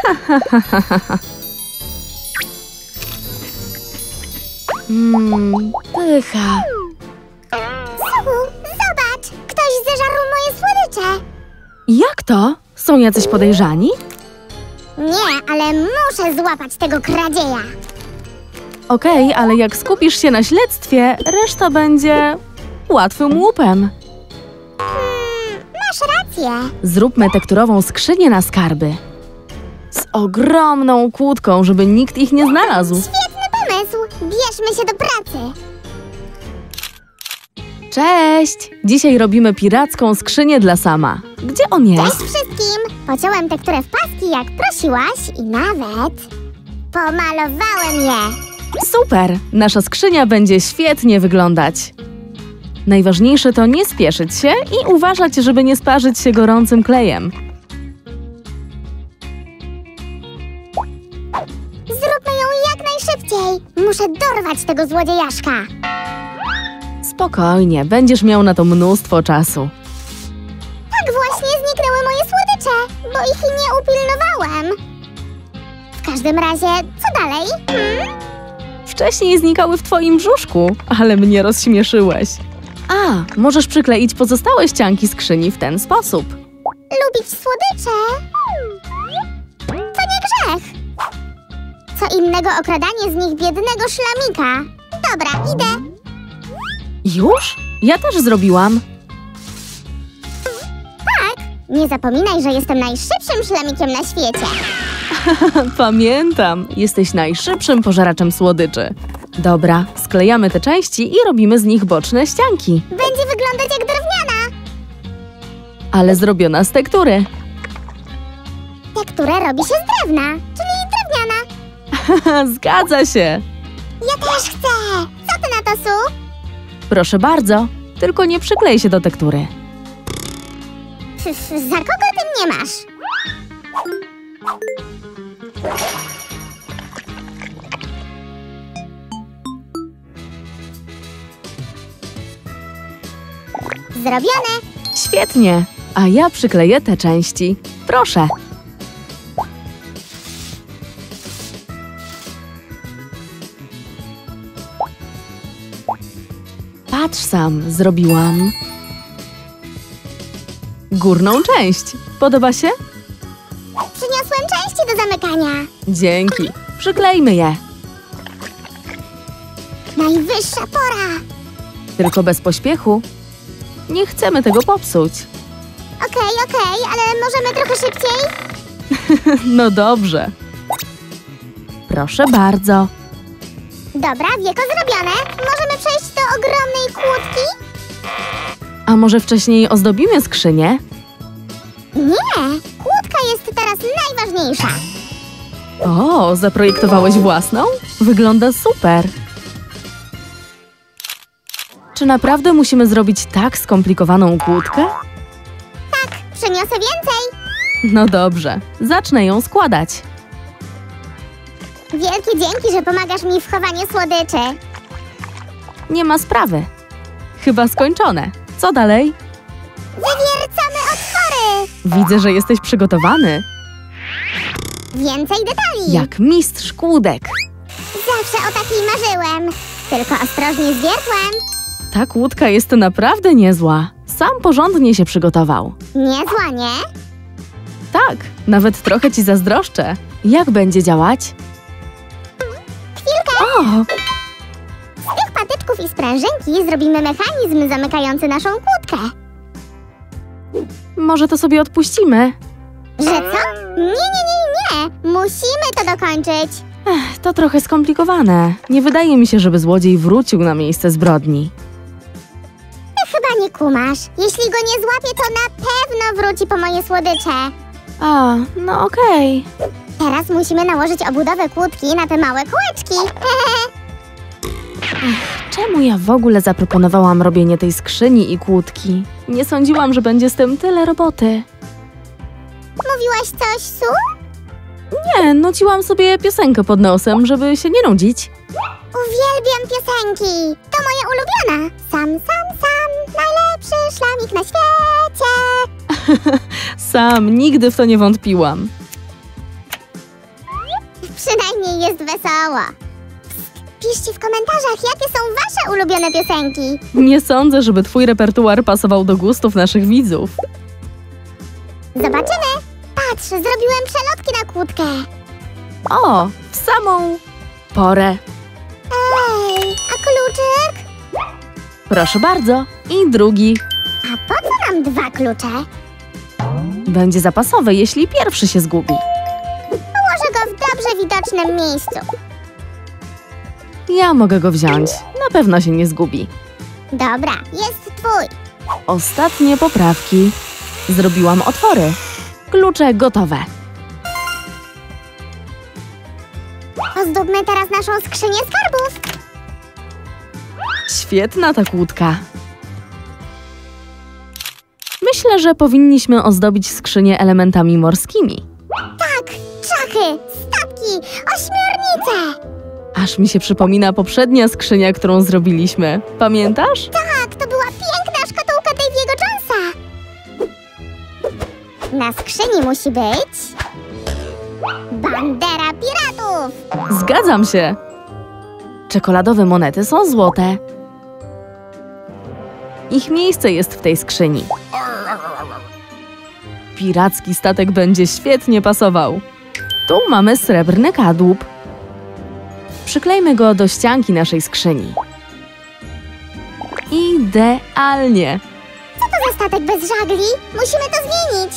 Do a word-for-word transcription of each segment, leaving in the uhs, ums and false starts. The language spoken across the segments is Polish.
Mmm, pycha. Su, zobacz! Ktoś zeżarł moje słodycze! Jak to? Są jacyś podejrzani? Nie, ale muszę złapać tego kradzieja. Okej, ale jak skupisz się na śledztwie, reszta będzie łatwym łupem. Hmm, masz rację. Zróbmy tekturową skrzynię na skarby. Z ogromną kłódką, żeby nikt ich nie znalazł. Świetny pomysł! Bierzmy się do pracy. Cześć! Dzisiaj robimy piracką skrzynię dla Sama. Gdzie on Cześć jest? wszystkim! Pociąłem tekturę w paski, jak prosiłaś i nawet pomalowałem je. Super! Nasza skrzynia będzie świetnie wyglądać. Najważniejsze to nie spieszyć się i uważać, żeby nie sparzyć się gorącym klejem. Zróbmy ją jak najszybciej. Muszę dorwać tego złodziejaszka. Spokojnie, będziesz miał na to mnóstwo czasu. Tak właśnie zniknęły moje słodycze, bo ich nie upilnowałem. W każdym razie, co dalej? Hmm? Wcześniej znikały w twoim brzuszku, ale mnie rozśmieszyłeś. A, możesz przykleić pozostałe ścianki skrzyni w ten sposób. Lubić słodycze? To nie grzech. Co innego okradanie z nich biednego szlamika. Dobra, idę. Już? Ja też zrobiłam. Tak, nie zapominaj, że jestem najszybszym szlamikiem na świecie. Pamiętam, jesteś najszybszym pożeraczem słodyczy. Dobra, sklejamy te części i robimy z nich boczne ścianki. Będzie wyglądać jak drewniana. Ale zrobiona z tektury. Tekturę robi się z drewna, czyli drewniana. Zgadza się. Ja też chcę. Co ty na to, Su? Proszę bardzo, tylko nie przyklej się do tektury. Pff, za kogo ty mnie masz? Zrobione. Świetnie, a ja przykleję te części. Proszę. Patrz Sam, zrobiłam górną część. Podoba się? Przyniosłem części do zamykania. Dzięki. Przyklejmy je. Najwyższa pora. Tylko bez pośpiechu. Nie chcemy tego popsuć. Okej, okej, ale możemy trochę szybciej? No dobrze. Proszę bardzo. Dobra, wieko zrobione. Możemy przejść do ogromnej kłódki? A może wcześniej ozdobimy skrzynię? Nie, kłódka jest teraz najważniejsza. O, zaprojektowałeś własną? Wygląda super. Czy naprawdę musimy zrobić tak skomplikowaną kłódkę? Tak, przyniosę więcej. No dobrze, zacznę ją składać. Wielkie dzięki, że pomagasz mi w chowaniu słodyczy. Nie ma sprawy. Chyba skończone. Co dalej? Wywiercamy otwory. Widzę, że jesteś przygotowany. Więcej detali. Jak mistrz kłódek. Zawsze o takiej marzyłem. Tylko ostrożnie z wiertłem. Ta kłódka jest naprawdę niezła. Sam porządnie się przygotował. Niezła, nie? Tak, nawet trochę ci zazdroszczę. Jak będzie działać? Chwilkę. O, Z tych patyczków i sprężynki zrobimy mechanizm zamykający naszą kłódkę. może to sobie odpuścimy? Że co? Nie, nie, nie, nie. Musimy to dokończyć. Ech, to trochę skomplikowane. Nie wydaje mi się, żeby złodziej wrócił na miejsce zbrodni. Ty chyba nie kumasz. Jeśli go nie złapię, to na pewno wróci po moje słodycze. A, no okej. Teraz musimy nałożyć obudowę kłódki na te małe kółeczki. Czemu ja w ogóle zaproponowałam robienie tej skrzyni i kłódki? Nie sądziłam, że będzie z tym tyle roboty. Mówiłaś coś, Su? Nie, nuciłam sobie piosenkę pod nosem, żeby się nie nudzić. Uwielbiam piosenki. To moja ulubiona. Sam, sam, sam. Najlepszy szlamik na świecie. Sam, nigdy w to nie wątpiłam. przynajmniej jest wesoło. Psst, piszcie w komentarzach, jakie są wasze ulubione piosenki. Nie sądzę, żeby twój repertuar pasował do gustów naszych widzów. Zobaczymy. Patrz, zrobiłem przelotki na kłódkę. O, w samą porę. Ej, a kluczyk? Proszę bardzo. I drugi. A po co nam dwa klucze? Będzie zapasowy, jeśli pierwszy się zgubi. Położę go w dobrze widocznym miejscu. Ja mogę go wziąć. Na pewno się nie zgubi. Dobra, jest twój. Ostatnie poprawki. Zrobiłam otwory. Klucze gotowe. Ozdóbmy teraz naszą skrzynię skarbów. Świetna ta kłódka. Myślę, że powinniśmy ozdobić skrzynię elementami morskimi. Tak, czachy, statki, ośmiornice. Aż mi się przypomina poprzednia skrzynia, którą zrobiliśmy. Pamiętasz? Tak, to była piękna szkatułka Davy'ego Jonesa. Na skrzyni musi być bandera piratów. Zgadzam się. Czekoladowe monety są złote. Ich miejsce jest w tej skrzyni. Piracki statek będzie świetnie pasował. Tu mamy srebrny kadłub. Przyklejmy go do ścianki naszej skrzyni. Idealnie. Co to za statek bez żagli? Musimy to zmienić.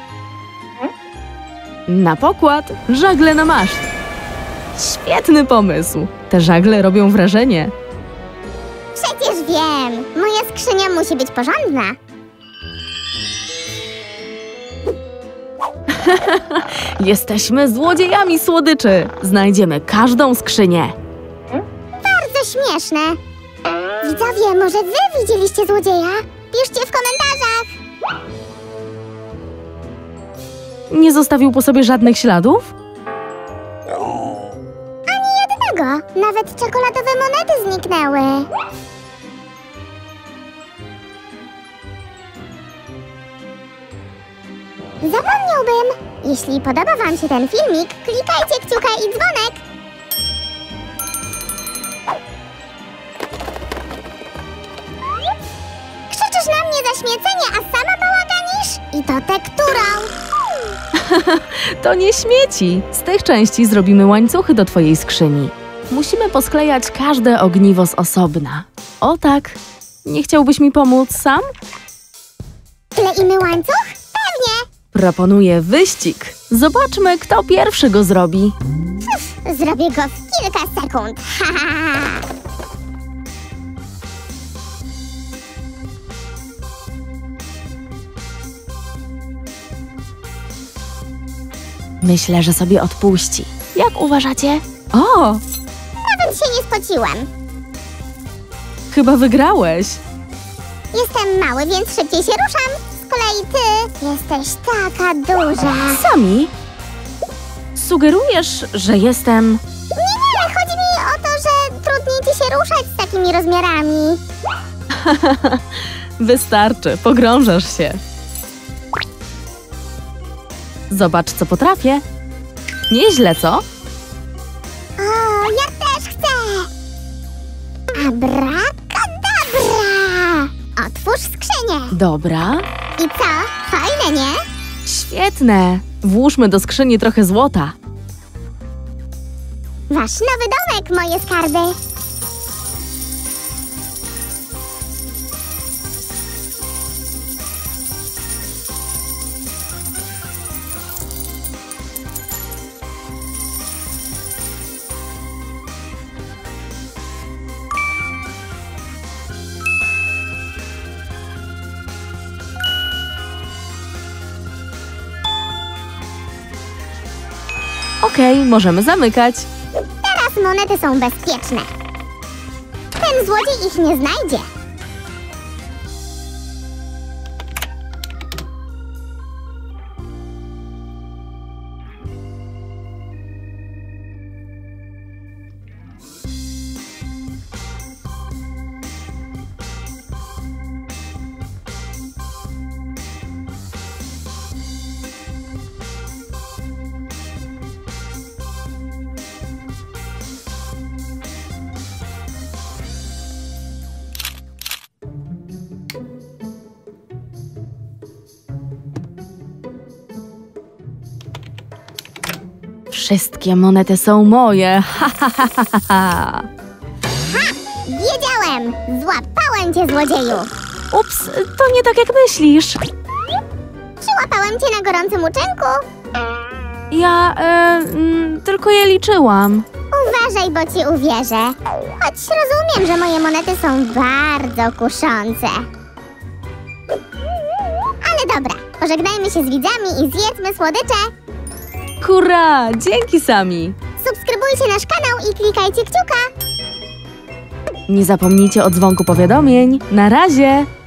Na pokład, żagle na maszt. Świetny pomysł. Te żagle robią wrażenie. Przecież wiem, moja skrzynia musi być porządna. Jesteśmy złodziejami słodyczy. Znajdziemy każdą skrzynię. Bardzo śmieszne. Widzowie, może wy widzieliście złodzieja? Piszcie w komentarzach. Nie zostawił po sobie żadnych śladów? Jednego. Nawet czekoladowe monety zniknęły. Zapomniałbym. Jeśli podoba wam się ten filmik, klikajcie kciuka i dzwonek. Krzyczysz na mnie za śmiecenie, a sama bałaganisz? I to tekturą. To nie śmieci. Z tych części zrobimy łańcuchy do twojej skrzyni. Musimy posklejać każde ogniwo z osobna. O tak. Nie chciałbyś mi pomóc sam? Kleimy łańcuch? Pewnie. Proponuję wyścig. Zobaczmy, kto pierwszy go zrobi. Zrobię go w kilka sekund. Ha, ha, ha. Myślę, że sobie odpuści. Jak uważacie? O, Nawet się nie spociłem. chyba wygrałeś. Jestem mały, więc szybciej się ruszam. Z kolei ty jesteś taka duża. Sami? Sugerujesz, że jestem... Nie, nie, chodzi mi o to, że trudniej ci się ruszać z takimi rozmiarami. Wystarczy, pogrążasz się. Zobacz, co potrafię. Nieźle, co? O, ja też chcę. Abracadabra. Otwórz skrzynię. Dobra. I co? Fajne, nie? Świetne. Włóżmy do skrzyni trochę złota. Wasz nowy domek, moje skarby. Okej, możemy zamykać. Teraz monety są bezpieczne. Ten złodziej ich nie znajdzie. Wszystkie monety są moje. Ha, ha, ha, ha, ha, ha. Wiedziałem! Złapałem cię, złodzieju! Ups, to nie tak jak myślisz. Przyłapałem cię na gorącym uczynku. Ja e, mm, tylko je liczyłam. Uważaj, bo ci uwierzę. Choć rozumiem, że moje monety są bardzo kuszące. Ale dobra, pożegnajmy się z widzami i zjedzmy słodycze. Hurra! Dzięki, Sami! Subskrybujcie nasz kanał i klikajcie kciuka. Nie zapomnijcie o dzwonku powiadomień. Na razie!